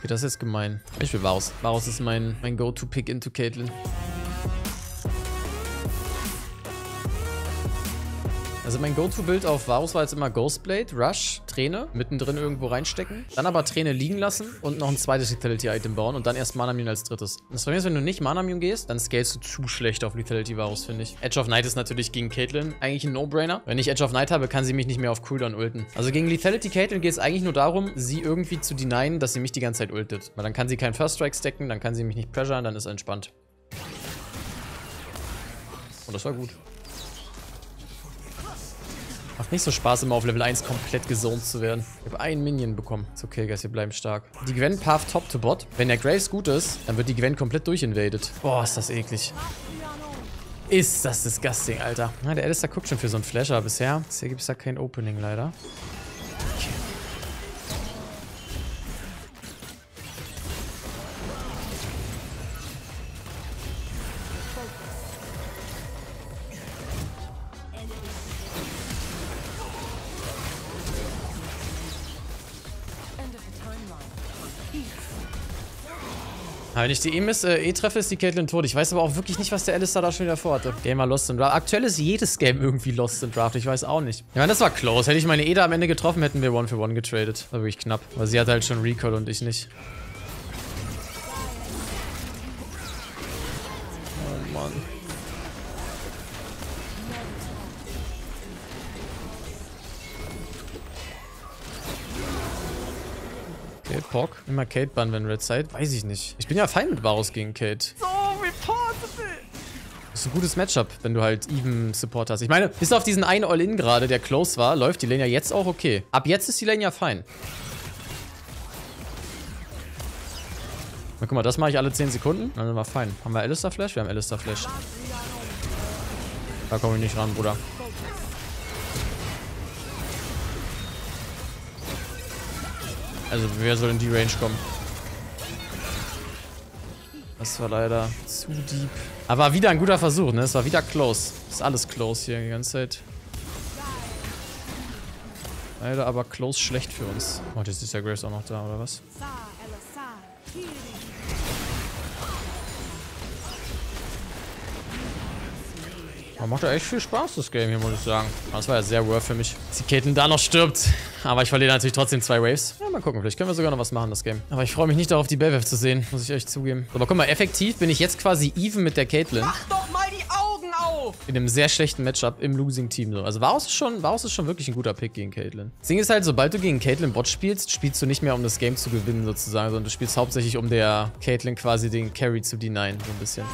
Okay, das ist jetzt gemein. Ich will Varus. Varus ist mein Go-To-Pick into Caitlyn. Also mein Go-To-Bild auf Varus war jetzt immer Ghostblade, Rush, Träne, mittendrin irgendwo reinstecken. Dann aber Träne liegen lassen und noch ein zweites Lethality-Item bauen und dann erst Manamune als drittes. Das Problem ist, wenn du nicht Manamune gehst, dann scalest du zu schlecht auf Lethality Varus, finde ich. Edge of Night ist natürlich gegen Caitlyn eigentlich ein No-Brainer. Wenn ich Edge of Night habe, kann sie mich nicht mehr auf Cooldown ulten. Also gegen Lethality Caitlyn geht es eigentlich nur darum, sie irgendwie zu denyen, dass sie mich die ganze Zeit ultet. Weil dann kann sie keinen First Strike stacken, dann kann sie mich nicht pressuren, dann ist entspannt. Und das war gut. Macht nicht so Spaß, immer auf Level 1 komplett gezoned zu werden. Ich habe einen Minion bekommen. Ist okay, Guys, wir bleiben stark. Die Gwen path top to bot. Wenn der Graves gut ist, dann wird die Gwen komplett durchinvadet. Boah, ist das eklig. Ist das disgusting, Alter. Na, der Alistar guckt schon für so einen Flasher. Bisher gibt es da kein Opening, leider. Okay. Wenn ich die treffe, ist die Caitlyn tot. Ich weiß aber auch wirklich nicht, was der Alistar da schon wieder vorhatte. Gamer Lost in Draft. Aktuell ist jedes Game irgendwie Lost in Draft. Ich weiß auch nicht. Ich meine, das war close. Hätte ich meine Eda am Ende getroffen, hätten wir 1-für-1 getradet. War wirklich knapp. Weil sie hat halt schon Recall und ich nicht. Oh Mann. Okay, Pog. Immer Kate bannen, wenn Red Side. Weiß ich nicht. Ich bin ja fein mit Varus gegen Kate. So, reportable. Das ist ein gutes Matchup, wenn du halt even Support hast. Ich meine, bis auf diesen einen All-In gerade, der close war, läuft die Lane ja jetzt auch okay. Ab jetzt ist die Lane ja fein. Na, guck mal, das mache ich alle 10 Sekunden. Dann sind wir fein. Haben wir Alistar Flash? Wir haben Alistar Flash. Da komme ich nicht ran, Bruder. Also, wer soll in die Range kommen? Das war leider zu deep. Aber wieder ein guter Versuch, ne? Es war wieder close. Ist alles close hier die ganze Zeit. Leider aber close schlecht für uns. Oh, jetzt ist der Graves auch noch da, oder was? Aber macht ja echt viel Spaß, das Game hier, muss ich sagen. Das war ja sehr worth für mich. Dass die Caitlyn da noch stirbt. Aber ich verliere natürlich trotzdem 2 Waves. Ja, mal gucken. Vielleicht können wir sogar noch was machen, das Game. Aber ich freue mich nicht darauf, die Bellwave zu sehen. Muss ich echt zugeben. Aber guck mal, effektiv bin ich jetzt quasi even mit der Caitlyn. Mach doch mal die Augen auf! In einem sehr schlechten Matchup im Losing-Team. So. Also Varus ist schon wirklich ein guter Pick gegen Caitlyn. Das Ding ist halt, sobald du gegen Caitlyn Bot spielst, spielst du nicht mehr, um das Game zu gewinnen, sozusagen. Sondern du spielst hauptsächlich, um der Caitlyn quasi den Carry zu denyen. So ein bisschen.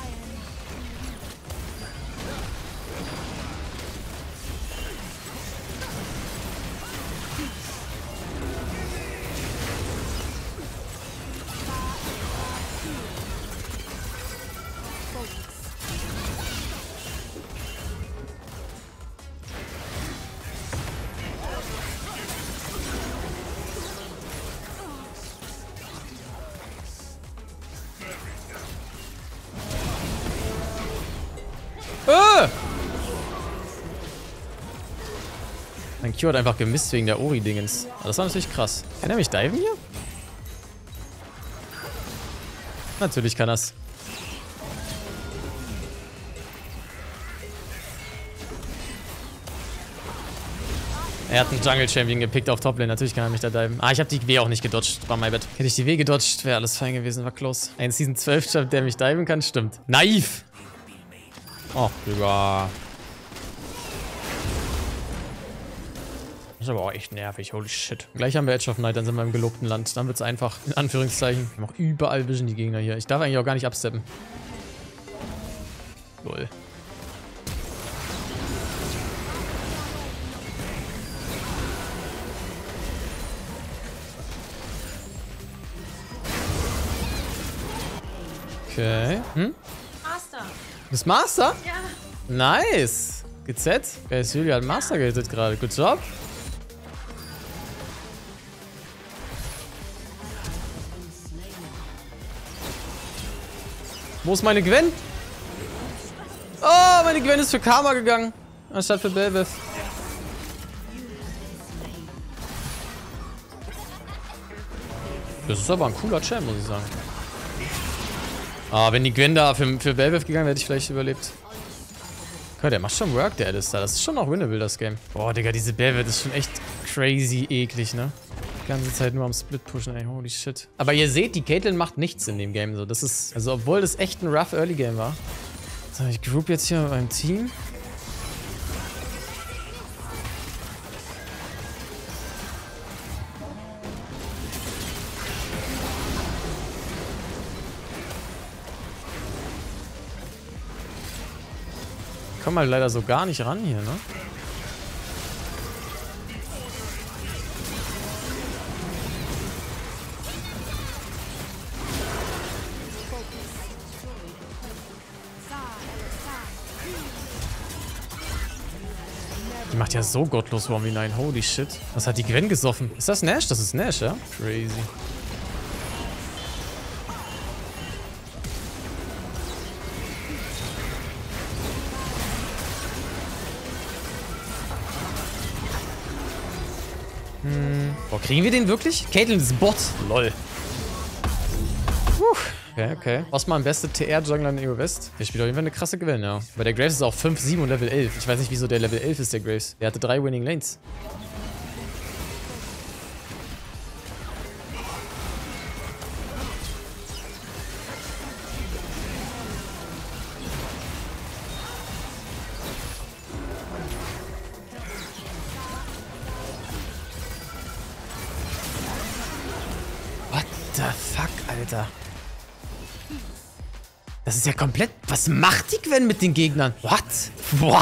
Mein Q hat einfach gemisst wegen der Ori-Dingens. Das war natürlich krass. Kann er mich diven hier? Natürlich kann er's. Er hat einen Jungle-Champion gepickt auf Toplane. Natürlich kann er mich da diven. Ah, ich habe die W auch nicht gedodged. War my bad. Hätte ich die W gedodged, wäre alles fein gewesen. War close. Ein Season 12-Champ, der mich diven kann, stimmt. Naiv! Oh, Digga. Das ist aber auch echt nervig. Holy shit. Gleich haben wir Edge of Night, dann sind wir im gelobten Land. Dann wird es einfach, in Anführungszeichen. Wir haben auch überall Vision, die Gegner hier. Ich darf eigentlich auch gar nicht absteppen. Lol. Okay. Hm? Master. Du bist Master? Ja. Nice. GZ. Geil, Julia hat Master gehittet gerade. Good job. Wo ist meine Gwen? Oh, meine Gwen ist für Karma gegangen. Anstatt für Belveth. Das ist aber ein cooler Champ, muss ich sagen. Ah, wenn die Gwen da für Belveth gegangen wäre, hätte ich vielleicht überlebt. Okay, der macht schon Work, der Alistar. Das ist schon noch winnable, das Game. Boah, Digga, diese Belveth ist schon echt crazy eklig, ne? Die ganze Zeit nur am Split pushen, ey. Holy shit. Aber ihr seht, die Caitlyn macht nichts in dem Game. So, das ist, also obwohl das echt ein rough Early Game war. So, ich group jetzt hier beim Team. Ich komme halt leider so gar nicht ran hier, ne? Die macht ja so gottlos 1v9. Holy shit. Was hat die Gwen gesoffen? Ist das Nash? Das ist Nash, ja? Crazy. Boah, kriegen wir den wirklich? Caitlyn ist Bot. Lol. Okay, okay. Was mal am besten TR-Jungler in EO West? Der spielt auf jeden Fall eine krasse Gewinn, ja. Weil der Graves ist auch 5, 7 und Level 11. Ich weiß nicht, wieso der Level 11 ist, der Graves. Der hatte 3 Winning Lanes. What the fuck, Alter? Das ist ja komplett... Was macht die Gwen mit den Gegnern? What? What?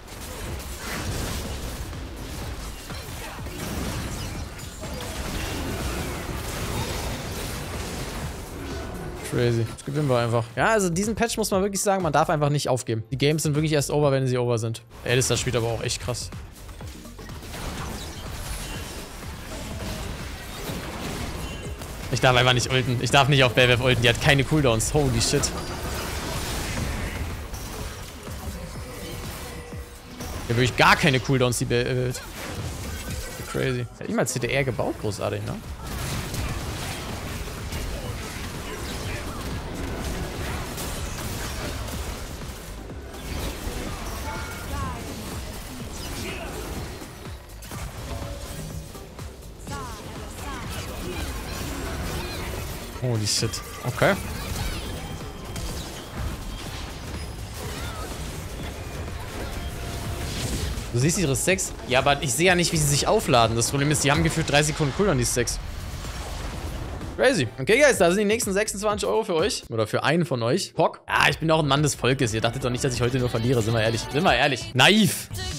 Crazy. Das gewinnen wir einfach. Ja, also diesen Patch muss man wirklich sagen, man darf einfach nicht aufgeben. Die Games sind wirklich erst over, wenn sie over sind. Alistar spielt aber auch echt krass. Ich darf einfach nicht ulten. Ich darf nicht auf Belveth ulten. Die hat keine Cooldowns. Holy shit. Die hat wirklich gar keine Cooldowns, die Belveth. Crazy. Hat niemals CDR gebaut, großartig, ne? Holy shit. Okay. Du siehst ihre Stacks? Ja, aber ich sehe ja nicht, wie sie sich aufladen. Das Problem ist, die haben gefühlt 3 Sekunden Cooldown, die Stacks. Crazy. Okay, Guys, da sind die nächsten 26 € für euch. Oder für einen von euch. Pock. Ah, ich bin auch ein Mann des Volkes. Ihr dachtet doch nicht, dass ich heute nur verliere. Sind wir ehrlich. Sind wir ehrlich. Naiv.